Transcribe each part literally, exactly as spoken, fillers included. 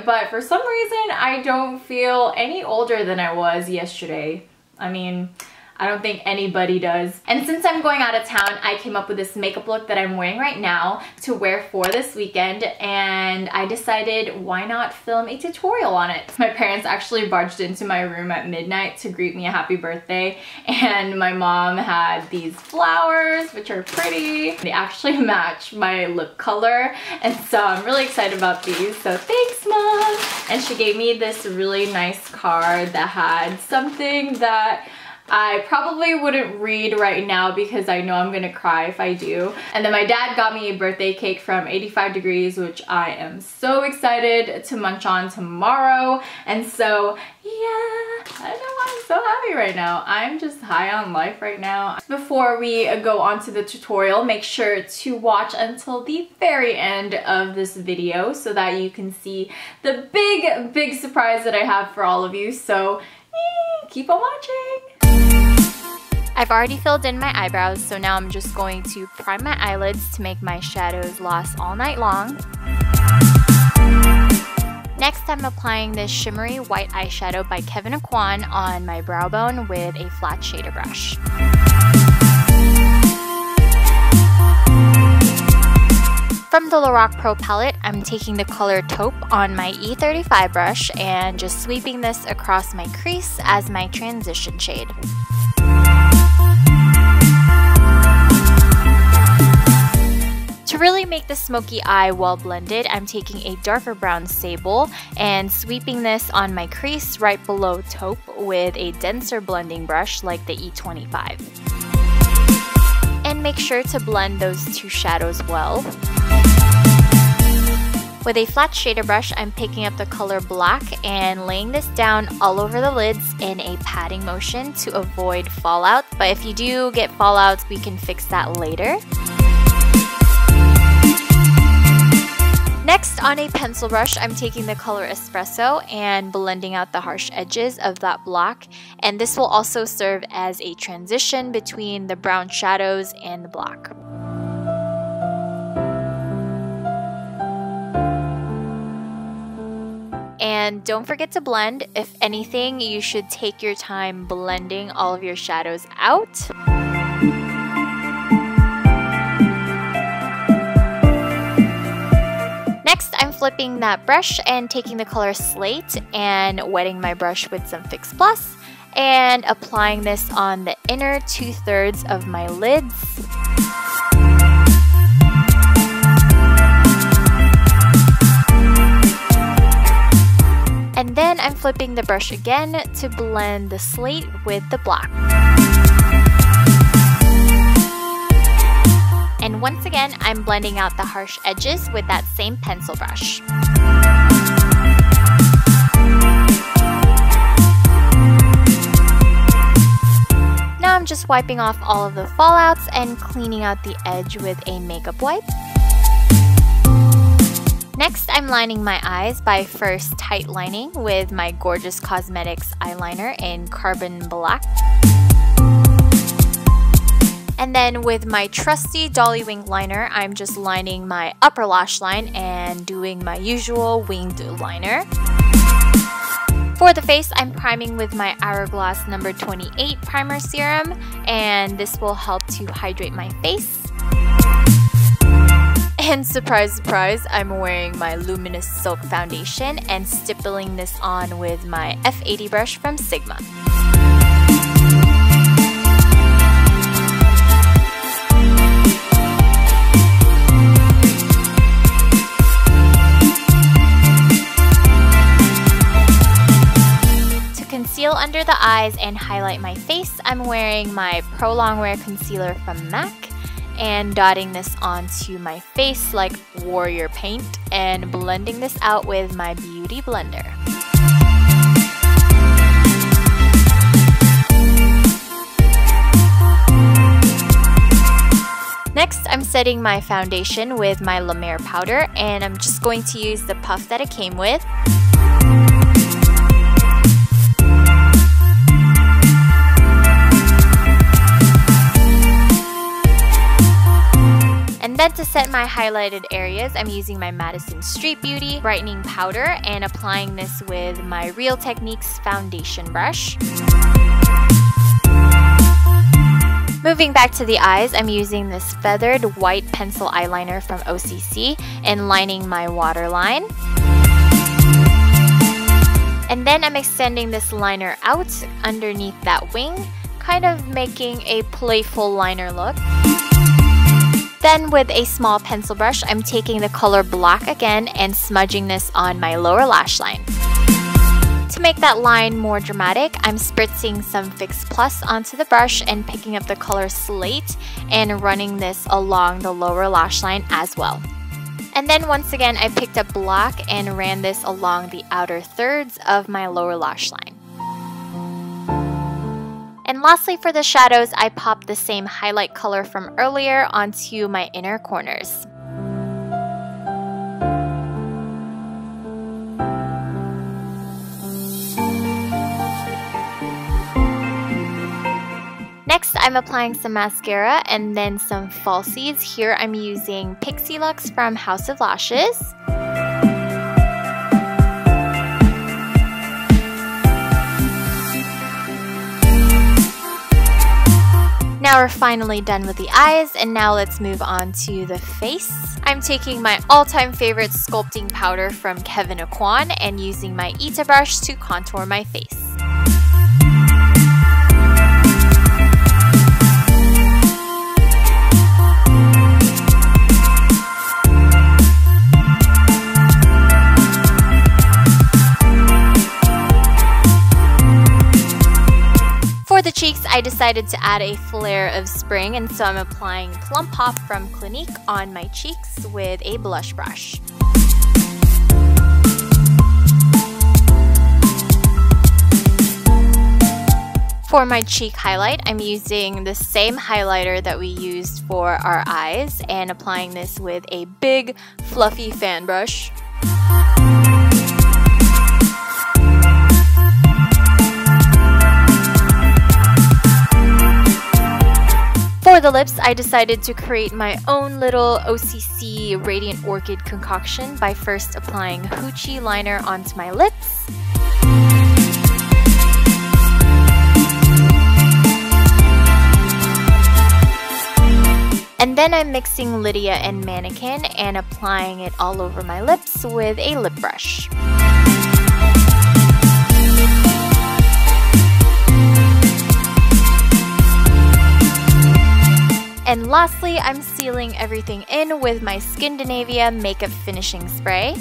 but for some reason I don't feel any older than I was yesterday. I mean, I don't think anybody does. And since I'm going out of town, I came up with this makeup look that I'm wearing right now to wear for this weekend, and I decided why not film a tutorial on it. My parents actually barged into my room at midnight to greet me a happy birthday, and my mom had these flowers, which are pretty. They actually match my lip color, and so I'm really excited about these. So thanks, Mom! And she gave me this really nice card that had something that I probably wouldn't read right now because I know I'm gonna cry if I do. And then my dad got me a birthday cake from eighty-five degrees, which I am so excited to munch on tomorrow. And so, yeah, I don't know why I'm so happy right now. I'm just high on life right now. Before we go on to the tutorial, make sure to watch until the very end of this video so that you can see the big, big surprise that I have for all of you. So, keep on watching. I've already filled in my eyebrows, so now I'm just going to prime my eyelids to make my shadows last all night long. Next, I'm applying this shimmery white eyeshadow by Kevyn Aucoin on my brow bone with a flat shader brush. From the Lorac Pro palette, I'm taking the color Taupe on my E thirty-five brush and just sweeping this across my crease as my transition shade. To really make the smoky eye well blended, I'm taking a darker brown sable and sweeping this on my crease right below Taupe with a denser blending brush like the E twenty-five. And make sure to blend those two shadows well. With a flat shader brush, I'm picking up the color Black and laying this down all over the lids in a patting motion to avoid fallout. But if you do get fallouts, we can fix that later. Next, on a pencil brush, I'm taking the color Espresso and blending out the harsh edges of that black, and this will also serve as a transition between the brown shadows and the black. And don't forget to blend. If anything, you should take your time blending all of your shadows out. Next, I'm flipping that brush and taking the color Slate and wetting my brush with some Fix Plus and applying this on the inner two-thirds of my lids. And then I'm flipping the brush again to blend the slate with the black. And once again, I'm blending out the harsh edges with that same pencil brush. Now I'm just wiping off all of the fallouts and cleaning out the edge with a makeup wipe. Next, I'm lining my eyes by first tight lining with my Gorgeous Cosmetics eyeliner in Carbon Black. And then with my trusty Dolly Wing liner, I'm just lining my upper lash line and doing my usual winged liner. For the face, I'm priming with my Hourglass number twenty-eight primer serum, and this will help to hydrate my face. And surprise, surprise, I'm wearing my Luminous Silk foundation and stippling this on with my F eighty brush from Sigma. To conceal under the eyes and highlight my face, I'm wearing my Pro Longwear concealer from M A C and dotting this onto my face like warrior paint and blending this out with my Beauty Blender. Next, I'm setting my foundation with my La Mer powder, and I'm just going to use the puff that it came with. And then to set my highlighted areas, I'm using my Madison Street Beauty brightening powder and applying this with my Real Techniques foundation brush. Moving back to the eyes, I'm using this feathered white pencil eyeliner from O C C and lining my waterline. And then I'm extending this liner out underneath that wing, kind of making a playful liner look. Then with a small pencil brush, I'm taking the color black again and smudging this on my lower lash line. To make that line more dramatic, I'm spritzing some Fix Plus onto the brush and picking up the color Slate and running this along the lower lash line as well. And then once again, I picked up black and ran this along the outer thirds of my lower lash line. And lastly, for the shadows, I popped the same highlight color from earlier onto my inner corners. Next, I'm applying some mascara and then some falsies. Here I'm using Pixie Lux from House of Lashes. Now we're finally done with the eyes, and now let's move on to the face. I'm taking my all-time favorite sculpting powder from Kevyn Aucoin and using my Ita brush to contour my face. For the cheeks, I decided to add a flare of spring, and so I'm applying Plum Pop from Clinique on my cheeks with a blush brush. For my cheek highlight, I'm using the same highlighter that we used for our eyes and applying this with a big fluffy fan brush. For the lips, I decided to create my own little O C C Radiant Orchid concoction by first applying Hoochie liner onto my lips. And then I'm mixing Lydia and Mannequin and applying it all over my lips with a lip brush. And lastly, I'm sealing everything in with my Skindinavia Makeup Finishing Spray.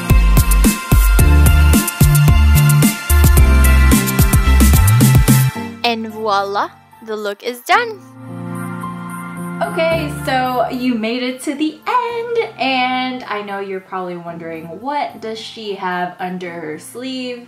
And voila, the look is done! Okay, so you made it to the end, and I know you're probably wondering, what does she have under her sleeve?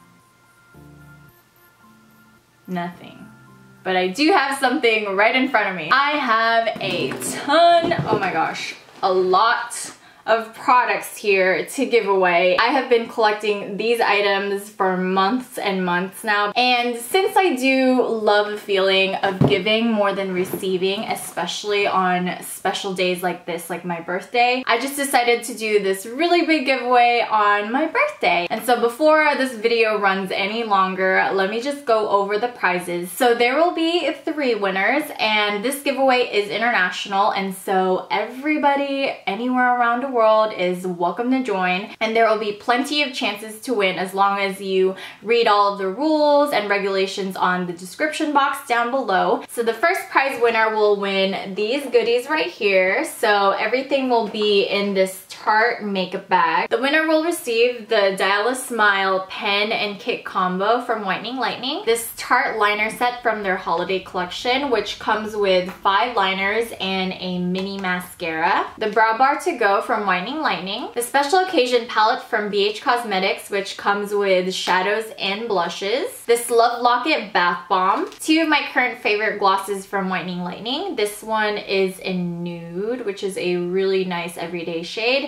Nothing. But I do have something right in front of me. I have a ton, oh my gosh, a lot of products here to give away. I have been collecting these items for months and months now, and since I do love the feeling of giving more than receiving, especially on special days like this, like my birthday, I just decided to do this really big giveaway on my birthday. And so before this video runs any longer, let me just go over the prizes. So there will be three winners, and this giveaway is international, and so everybody anywhere around the world is welcome to join, and there will be plenty of chances to win as long as you read all of the rules and regulations on the description box down below. So the first prize winner will win these goodies right here. So everything will be in this Tarte makeup bag. The winner will receive the Dial a Smile pen and kit combo from Whitening Lightning, this Tarte liner set from their holiday collection, which comes with five liners and a mini mascara, the Brow Bar to Go from Whitening Lightning, the Special Occasion palette from B H Cosmetics, which comes with shadows and blushes, this Love Locket bath bomb, two of my current favorite glosses from Whitening Lightning. This one is in nude, which is a really nice everyday shade,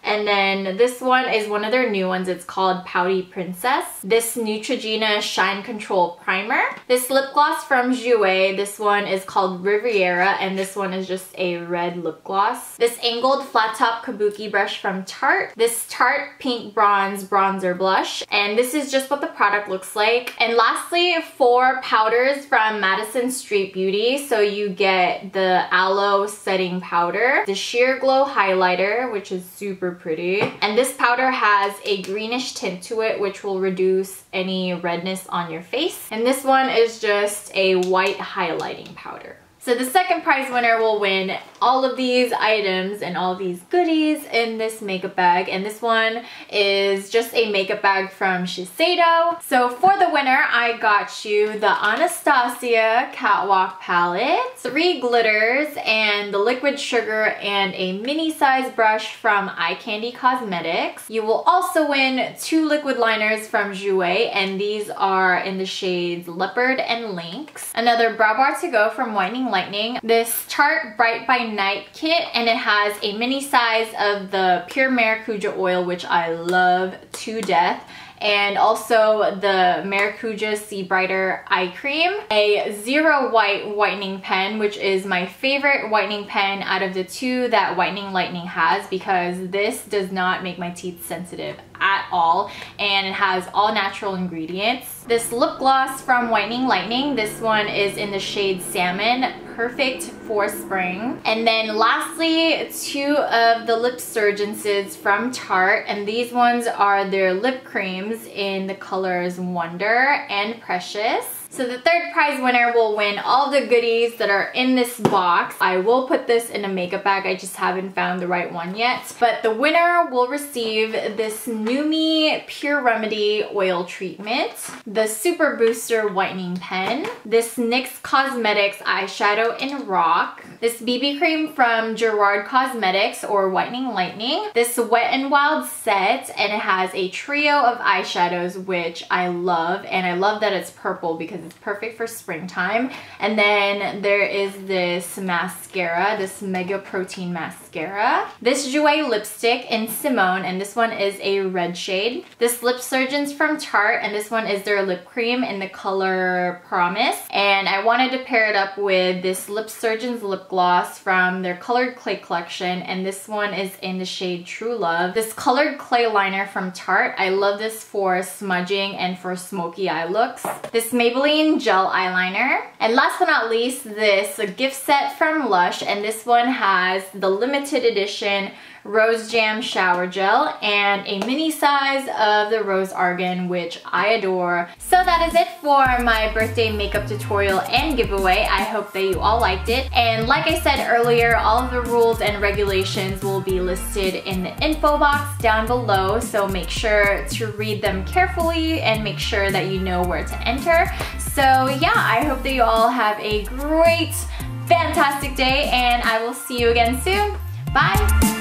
And then this one is one of their new ones. It's called Pouty Princess. This Neutrogena Shine Control Primer. This lip gloss from Jouer. This one is called Riviera, and this one is just a red lip gloss. This angled flat top kabuki brush from Tarte. This Tarte Pink Bronze Bronzer Blush. And this is just what the product looks like. And lastly, four powders from Madison Street Beauty. So you get the Aloe Setting Powder, the Sheer Glow Highlighter, which is super pretty. And this powder has a greenish tint to it, which will reduce any redness on your face. And this one is just a white highlighting powder. So the second prize winner will win all of these items and all of these goodies in this makeup bag. And this one is just a makeup bag from Shiseido. So for the winner, I got you the Anastasia Catwalk Palette, three glitters, and the liquid sugar, and a mini size brush from Eye Candy Cosmetics. You will also win two liquid liners from Jouer, and these are in the shades Leopard and Lynx. Another brow bar to go from Whitening Lightning. This Tarte Bright by Night kit, and it has a mini size of the Pure Maracuja oil, which I love to death. And also the Maracuja Sea Brighter Eye Cream, a Zero White whitening pen, which is my favorite whitening pen out of the two that Whitening Lightning has, because this does not make my teeth sensitive at all, and it has all natural ingredients. This lip gloss from Whitening Lightning, this one is in the shade Salmon, perfect for spring. And then lastly, two of the Lip Surgences from Tarte, and these ones are their lip creams in the colors Wonder and Precious. So the third prize winner will win all the goodies that are in this box. I will put this in a makeup bag. I just haven't found the right one yet. But the winner will receive this NuMe Pure Remedy Oil Treatment, the Super Booster Whitening Pen, this NYX Cosmetics Eyeshadow in Rock, this B B cream from Gerard Cosmetics or Whitening Lightning, this Wet n Wild set, and it has a trio of eyeshadows, which I love, and I love that it's purple because it's perfect for springtime. And then there is this mascara, this Mega Protein Mascara. This Jouer lipstick in Simone, and this one is a red shade. This Lip Surgeons from Tarte, and this one is their lip cream in the color Promise. And I wanted to pair it up with this Lip Surgeons lip gloss from their Colored Clay collection, and this one is in the shade True Love. This Colored Clay liner from Tarte, I love this for smudging and for smoky eye looks. This Maybelline gel eyeliner. And last but not least, this gift set from Lush, and this one has the limited edition Rose Jam Shower Gel and a mini size of the Rose Argan, which I adore. So that is it for my birthday makeup tutorial and giveaway. I hope that you all liked it. And like I said earlier, all of the rules and regulations will be listed in the info box down below, so make sure to read them carefully and make sure that you know where to enter. So yeah, I hope that you all have a great, fantastic day, and I will see you again soon. Bye!